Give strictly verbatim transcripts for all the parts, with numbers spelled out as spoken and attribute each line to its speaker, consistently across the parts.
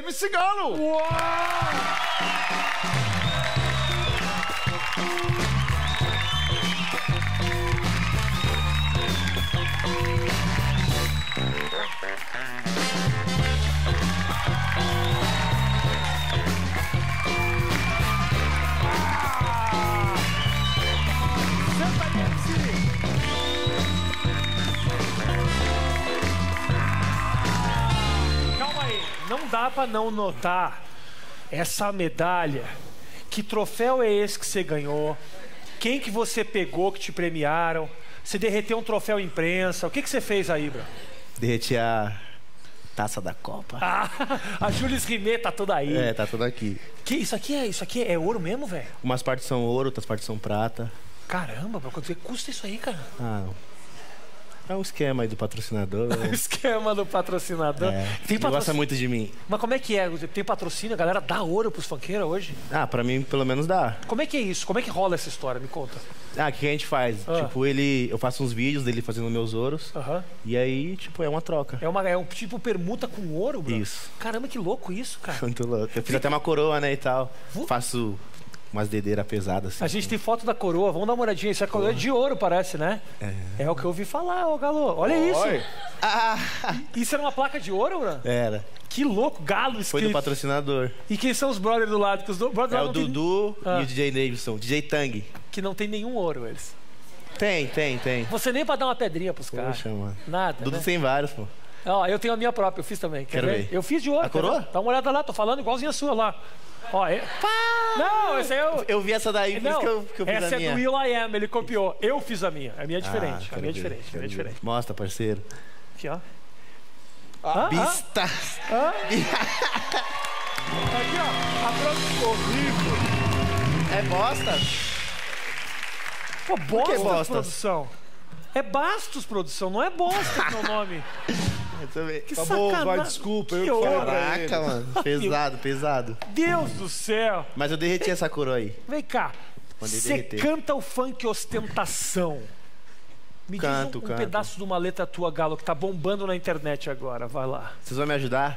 Speaker 1: M C Galo.
Speaker 2: Uau! Não dá pra não notar essa medalha. Que troféu é esse que você ganhou? Quem que você pegou que te premiaram? Você derreteu um troféu imprensa? O que que você fez aí, Ibra?
Speaker 3: Derreti a taça da Copa.
Speaker 2: Ah, a Jules Rimet tá toda aí.
Speaker 3: É, tá toda aqui.
Speaker 2: Que isso aqui é, isso aqui é ouro mesmo, velho?
Speaker 3: Umas partes são ouro, outras partes são prata.
Speaker 2: Caramba, bro, quanto custa isso aí, cara?
Speaker 3: Ah, é um esquema aí do patrocinador. Né?
Speaker 2: Esquema do patrocinador.
Speaker 3: É,
Speaker 2: Tem
Speaker 3: ele
Speaker 2: patroc...
Speaker 3: gosta muito de mim.
Speaker 2: Mas como é que é? Tem patrocínio? A galera dá ouro pros funkeiros hoje?
Speaker 3: Ah, pra mim pelo menos dá.
Speaker 2: Como é que é isso? Como é que rola essa história? Me conta.
Speaker 3: Ah, o que a gente faz?
Speaker 2: Ah.
Speaker 3: Tipo, ele... Eu faço uns vídeos dele fazendo meus ouros.
Speaker 2: Aham.
Speaker 3: E aí, tipo, é uma troca.
Speaker 2: É, uma, é um tipo permuta com ouro, bro?
Speaker 3: Isso.
Speaker 2: Caramba, que louco isso, cara.
Speaker 3: Muito louco. Eu fiz até uma coroa, né, e tal. Faço umas dedeiras pesadas, assim.
Speaker 2: A gente tem foto da coroa, vamos dar uma olhadinha. Isso é coroa de ouro, parece, né? É. É o que eu ouvi falar, ô Galo. Olha
Speaker 1: Oi.
Speaker 2: isso.
Speaker 3: Ah,
Speaker 2: Isso era uma placa de ouro, bro?
Speaker 3: era.
Speaker 2: Que louco, Galo escrito.
Speaker 3: Foi do patrocinador.
Speaker 2: E quem são os brothers do lado? Que os do... brothers
Speaker 3: É
Speaker 2: lá
Speaker 3: o
Speaker 2: não tem-
Speaker 3: Dudu
Speaker 2: Ah.
Speaker 3: e o D J Davidson. D J Tang.
Speaker 2: Que não tem nenhum ouro, eles.
Speaker 3: Tem, tem, tem.
Speaker 2: Você nem pra dar uma pedrinha pros caras.
Speaker 3: Poxa, mano.
Speaker 2: Nada,
Speaker 3: Dudu
Speaker 2: né?
Speaker 3: tem vários, pô.
Speaker 2: Ó, eu tenho a minha própria, eu fiz também. Quer
Speaker 3: Quero ver.
Speaker 2: Eu fiz de ouro.
Speaker 3: A
Speaker 2: quer
Speaker 3: coroa?
Speaker 2: ver? Dá uma olhada lá, tô falando igualzinho a sua lá. Ó, é... Não, esse aí eu...
Speaker 3: Eu vi essa daí, por
Speaker 2: Não,
Speaker 3: isso que eu, que eu fiz
Speaker 2: essa
Speaker 3: a
Speaker 2: é
Speaker 3: minha.
Speaker 2: do Will I Am, ele copiou. Eu fiz a minha. A minha é
Speaker 3: Ah,
Speaker 2: diferente. a
Speaker 3: quero
Speaker 2: minha é
Speaker 3: ver,
Speaker 2: diferente. A
Speaker 3: quero
Speaker 2: minha é
Speaker 3: ver.
Speaker 2: diferente.
Speaker 3: Mostra, parceiro.
Speaker 2: Aqui, ó.
Speaker 1: Ah,
Speaker 2: Ah,
Speaker 3: Bista.
Speaker 2: ah. Aqui, ó. A produção horrível.
Speaker 3: É bosta?
Speaker 2: Pô, Bosta,
Speaker 3: Bostas?
Speaker 2: produção. É Bastos, produção, não é Bosta que é o nome.
Speaker 3: Eu também.
Speaker 2: Que
Speaker 1: Tá bom, vai,
Speaker 2: sacanagem.
Speaker 1: desculpa,
Speaker 2: Que
Speaker 1: eu que falei
Speaker 2: horror.
Speaker 1: pra ele.
Speaker 3: Caraca, mano. Pesado, pesado.
Speaker 2: Deus do céu.
Speaker 3: Mas eu derreti essa coroa aí.
Speaker 2: Vem cá.
Speaker 3: Mandei
Speaker 2: Você
Speaker 3: derreter.
Speaker 2: canta o funk ostentação. Me
Speaker 3: Canto,
Speaker 2: diz um, um
Speaker 3: canto.
Speaker 2: pedaço de uma letra tua, Galo, que tá bombando na internet agora. Vai lá.
Speaker 3: Vocês vão me ajudar?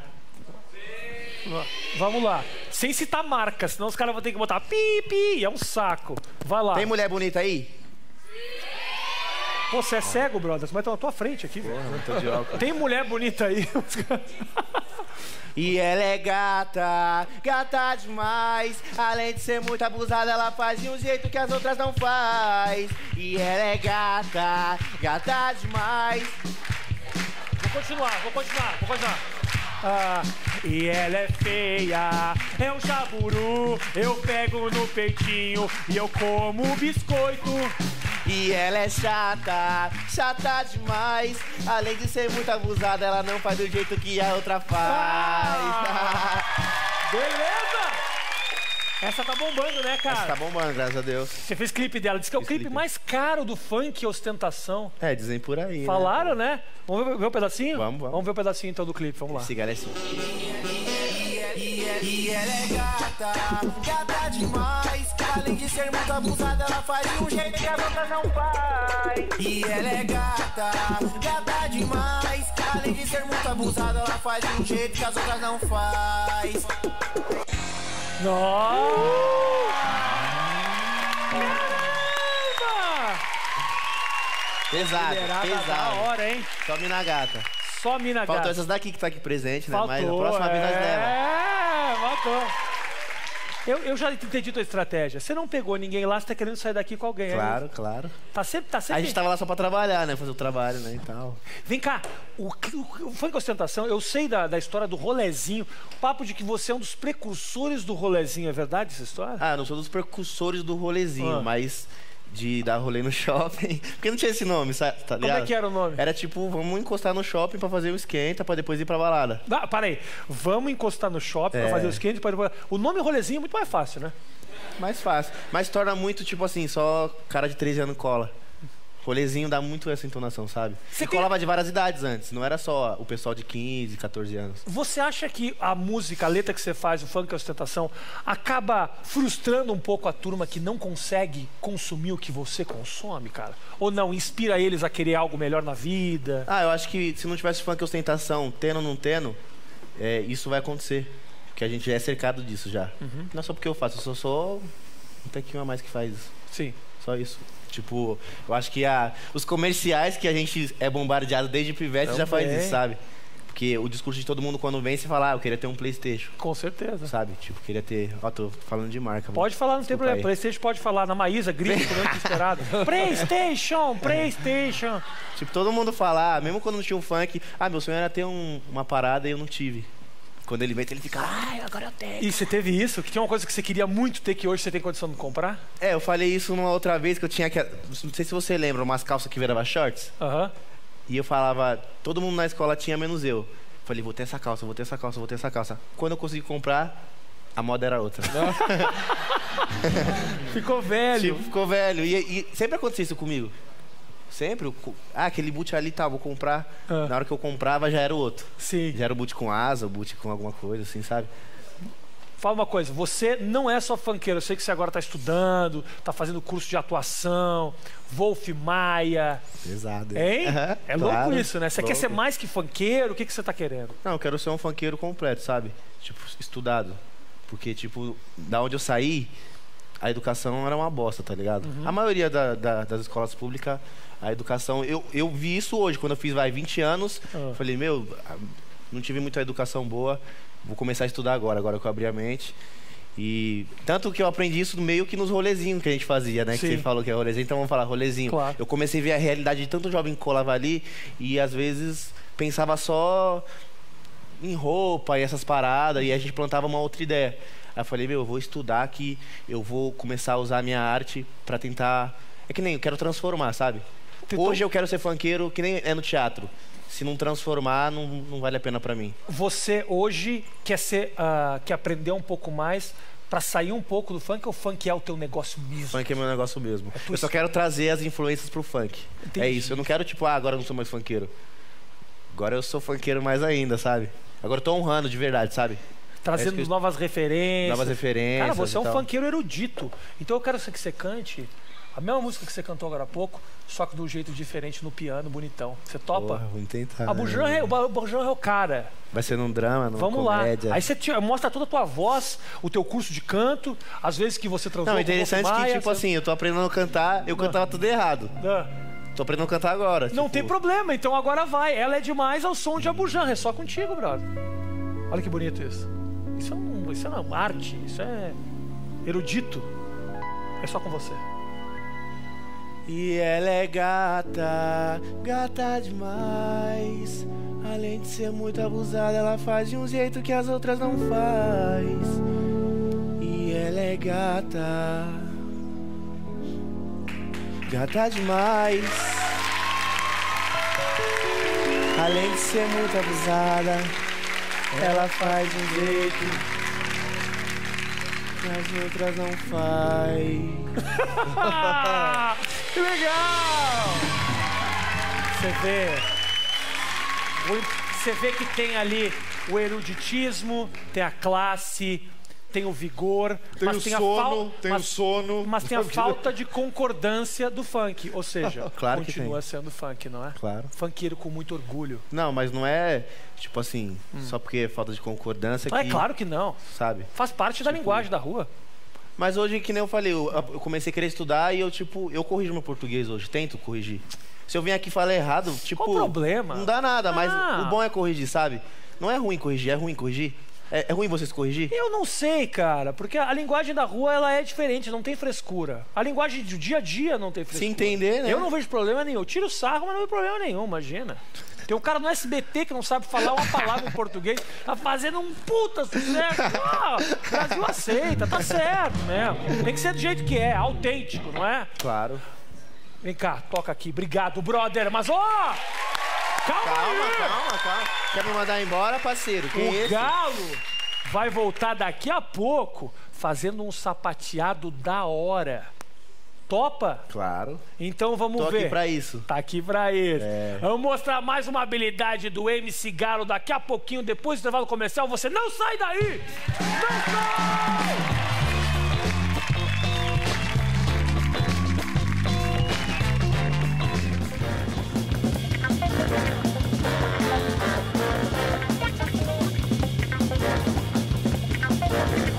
Speaker 2: Vamos lá. Sem citar marca, senão os caras vão ter que botar pi, pi. É um saco. Vai lá.
Speaker 3: Tem mulher bonita aí?
Speaker 2: Pô, você é cego, brother. Mas tá na tua frente aqui, velho.
Speaker 3: Porra, tô de óculos.
Speaker 2: Tem mulher bonita aí.
Speaker 3: E ela é gata, gata demais. Além de ser muito abusada, ela faz de um jeito que as outras não faz. E ela é gata, gata demais.
Speaker 2: Vou continuar, vou continuar, vou continuar. Ah, e ela é feia, é um jaburu. Eu pego no peitinho e eu como biscoito.
Speaker 3: E ela é chata, chata demais. Além de ser muito abusada, ela não faz do jeito que a outra faz.
Speaker 2: Ah! Beleza? Essa tá bombando, né, cara?
Speaker 3: Essa tá bombando, graças a Deus.
Speaker 2: Você fez clipe dela, diz que é o
Speaker 3: Fiz
Speaker 2: clipe
Speaker 3: clipe.
Speaker 2: mais caro do funk ostentação.
Speaker 3: É, dizem por aí, né?
Speaker 2: Falaram, né? Vamos ver, ver o pedacinho?
Speaker 3: Vamos, vamos.
Speaker 2: Vamos ver o pedacinho então do clipe, vamos lá.
Speaker 3: Esse cara é assim.
Speaker 4: E ela é gata, gata demais. Além de ser muito abusada, ela faz de um jeito que as outras não faz. E ela é gata, gata demais. Além de ser muito abusada, ela faz de um jeito que as outras não faz.
Speaker 2: Nossa! Caramba!
Speaker 3: Pesado,
Speaker 2: Mulherada da
Speaker 3: pesado.
Speaker 2: hora, hein?
Speaker 3: Só mina gata.
Speaker 2: Só mina
Speaker 3: Faltou
Speaker 2: gata.
Speaker 3: essas daqui que tá aqui presente, né?
Speaker 2: Faltou,
Speaker 3: Mas a próxima vez nós leva.
Speaker 2: É, matou. Eu, eu já entendi tua estratégia. Você não pegou ninguém lá, você tá querendo sair daqui com alguém. é
Speaker 3: Claro,
Speaker 2: isso?
Speaker 3: claro.
Speaker 2: Tá sempre, tá
Speaker 3: A
Speaker 2: sempre...
Speaker 3: gente tava lá só pra trabalhar, né? Fazer o trabalho, né? E tal.
Speaker 2: Vem cá, o, o, o funk ostentação, eu sei da, da história do rolezinho, o papo de que você é um dos precursores do rolezinho, é verdade essa história?
Speaker 3: Ah, eu não sou dos precursores do rolezinho,
Speaker 2: Ah.
Speaker 3: mas de dar rolê no shopping. Porque não tinha esse nome, sabe? Tá
Speaker 2: Como
Speaker 3: ligado?
Speaker 2: é que era o nome?
Speaker 3: Era tipo, vamos encostar no shopping pra fazer o esquenta, pra depois ir pra balada.
Speaker 2: Ah, para aí, vamos encostar no shopping pra
Speaker 3: É.
Speaker 2: fazer os quentes, depois... O nome rolezinho é muito mais fácil, né?
Speaker 3: Mais fácil. Mas torna muito, tipo assim, só cara de treze anos cola. Rolezinho dá muito essa entonação, sabe?
Speaker 2: Você
Speaker 3: E
Speaker 2: tem-
Speaker 3: colava de várias idades antes. Não era só o pessoal de quinze, quatorze anos.
Speaker 2: Você acha que a música, a letra que você faz, o funk, a ostentação, acaba frustrando um pouco a turma que não consegue consumir o que você consome, cara? Ou não, inspira eles a querer algo melhor na vida?
Speaker 3: Ah, eu acho que se não tivesse funk e ostentação, tendo ou não tendo, é, isso vai acontecer. Porque a gente já é cercado disso já. Uhum. Não é só porque eu faço, eu sou só um tequinho a mais que faz isso.
Speaker 2: Sim.
Speaker 3: Só isso. Tipo, eu acho que a, os comerciais que a gente é bombardeado desde pivete Não já faz bem. isso, sabe? Porque o discurso de todo mundo quando vem, você fala, ah, eu queria ter um PlayStation.
Speaker 2: Com certeza.
Speaker 3: Sabe? Tipo, queria ter... Ó, tô falando de marca.
Speaker 2: Pode falar, não tem problema. Aí. PlayStation pode falar. Na Maísa, grita, comendo desesperado. PlayStation, PlayStation.
Speaker 3: Tipo, todo mundo fala, ah, mesmo quando não tinha um funk, ah, meu sonho era ter um, uma parada e eu não tive. Quando ele vem, ele fica, ai, agora eu tenho.
Speaker 2: E você teve isso? Que tinha uma coisa que você queria muito ter que hoje você tem condição de comprar?
Speaker 3: É, eu falei isso uma outra vez que eu tinha que... Não sei se você lembra, umas calças que viravam shorts.
Speaker 2: Aham. Uhum.
Speaker 3: E eu falava, todo mundo na escola tinha, menos eu. Falei, vou ter essa calça, vou ter essa calça, vou ter essa calça. Quando eu consegui comprar, a moda era outra.
Speaker 2: Ficou velho.
Speaker 3: Tipo, ficou velho. E, e sempre acontecia isso comigo. Sempre. Ah, aquele boot ali, tá, vou comprar. Ah. Na hora que eu comprava, já era o outro.
Speaker 2: Sim.
Speaker 3: Já era o boot com asa, o boot com alguma coisa, assim, sabe?
Speaker 2: Fala uma coisa, você não é só funkeiro. Eu sei que você agora está estudando, está fazendo curso de atuação, Wolf Maia.
Speaker 3: Pesado.
Speaker 2: Hein?
Speaker 3: Uhum,
Speaker 2: é
Speaker 3: claro,
Speaker 2: louco isso, né? Você
Speaker 3: louco.
Speaker 2: quer ser mais que funkeiro? O que, que você está querendo?
Speaker 3: Não, eu quero ser um funkeiro completo, sabe? Tipo, estudado. Porque, tipo, da onde eu saí, a educação era uma bosta, tá ligado? Uhum. A maioria da, da, das escolas públicas, a educação... Eu, eu vi isso hoje, quando eu fiz, vai, vinte anos. Uhum. Falei, meu, não tive muita educação boa. Vou começar a estudar agora, agora que eu abri a mente. E tanto que eu aprendi isso meio que nos rolezinhos que a gente fazia, né? Sim. Que você falou que é rolezinho, então vamos falar rolezinho.
Speaker 2: Claro.
Speaker 3: Eu comecei a ver a realidade de tanto jovem que colava ali e às vezes pensava só em roupa e essas paradas e a gente plantava uma outra ideia. Aí eu falei, meu, eu vou estudar que eu vou começar a usar a minha arte pra tentar... É que nem, eu quero transformar, sabe? Tentou... Hoje eu quero ser funkeiro que nem é no teatro. Se não transformar, não, não vale a pena pra mim.
Speaker 2: Você hoje quer ser, uh, quer aprender um pouco mais pra sair um pouco do funk ou o funk é o teu negócio mesmo?
Speaker 3: Funk é meu negócio mesmo. É eu só quero trazer as influências pro funk. Entendi. É isso, eu não quero tipo, ah, agora eu não sou mais funkeiro. Agora eu sou funkeiro mais ainda, sabe? Agora eu tô honrando de verdade, sabe?
Speaker 2: Trazendo
Speaker 3: é eu...
Speaker 2: novas referências.
Speaker 3: Novas referências.
Speaker 2: Cara, você é um funkeiro erudito. Então eu quero que você cante a mesma música que você cantou agora há pouco, só que de um jeito diferente no piano, bonitão. Você topa?
Speaker 3: Porra, vamos tentar.
Speaker 2: A Bujan é, o Bujan é o cara.
Speaker 3: Vai ser num drama, numa
Speaker 2: Vamos
Speaker 3: comédia.
Speaker 2: lá. Aí você te, mostra toda a tua voz, o teu curso de canto, às vezes que você transou.
Speaker 3: Não, interessante que, tipo você... assim, eu tô aprendendo a cantar, eu
Speaker 2: Não.
Speaker 3: cantava tudo errado.
Speaker 2: Não.
Speaker 3: Tô aprendendo a cantar agora.
Speaker 2: Não
Speaker 3: tipo...
Speaker 2: tem problema, então agora vai. Ela é demais ao som de Abujan, é só contigo, brother. Olha que bonito isso. Isso é, um, isso é uma arte, isso é erudito. É só com você.
Speaker 3: E ela é gata, gata demais. Além de ser muito abusada, ela faz de um jeito que as outras não faz. E ela é gata, gata demais. Além de ser muito abusada, ela faz de um jeito que as outras não faz.
Speaker 2: Que legal! Você vê, você vê que tem ali o eruditismo, tem a classe, tem o vigor,
Speaker 1: tem
Speaker 2: mas
Speaker 1: o
Speaker 2: tem
Speaker 1: sono,
Speaker 2: a fal...
Speaker 1: tem
Speaker 2: mas,
Speaker 1: o sono,
Speaker 2: mas tem a falta de concordância do funk, ou seja,
Speaker 3: claro
Speaker 2: continua sendo funk, não é?
Speaker 3: Claro.
Speaker 2: Funkeiro com muito orgulho.
Speaker 3: Não, mas não é tipo assim, hum. só porque é falta de concordância
Speaker 2: não,
Speaker 3: que...
Speaker 2: É claro que não.
Speaker 3: Sabe?
Speaker 2: Faz parte tipo... da linguagem da rua.
Speaker 3: Mas hoje, que nem eu falei, eu, eu comecei a querer estudar e eu, tipo, eu corrijo meu português hoje, tento corrigir. Se eu vim aqui e falar errado, tipo...
Speaker 2: Qual o problema?
Speaker 3: Não dá nada, mas
Speaker 2: ah.
Speaker 3: o bom é corrigir, sabe? Não é ruim corrigir, é ruim corrigir. É, é ruim você se corrigir?
Speaker 2: Eu não sei, cara, porque a linguagem da rua, ela é diferente, não tem frescura. A linguagem do dia a dia não tem frescura.
Speaker 3: Se entender, né?
Speaker 2: Eu não vejo problema nenhum. Eu tiro o sarro, mas não vejo problema nenhum, imagina. Tem um cara no S B T que não sabe falar uma palavra em português, tá fazendo um puta sucesso. Ah, o Brasil aceita, tá certo mesmo. Tem que ser do jeito que é, autêntico, não é?
Speaker 3: Claro.
Speaker 2: Vem cá, toca aqui. Obrigado, brother. Mas, ó... Oh, calma,
Speaker 3: calma
Speaker 2: aí.
Speaker 3: Calma, calma. Quer me mandar embora, parceiro? Que
Speaker 2: o
Speaker 3: é esse?
Speaker 2: Galo vai voltar daqui a pouco fazendo um sapateado da hora. Topa?
Speaker 3: Claro.
Speaker 2: Então vamos
Speaker 3: Tô
Speaker 2: ver.
Speaker 3: Tô aqui pra isso.
Speaker 2: Tá aqui pra isso.
Speaker 3: É.
Speaker 2: Vamos mostrar mais uma habilidade do M C Galo daqui a pouquinho, depois do intervalo comercial. Você não sai daí! Não sai! Tchau.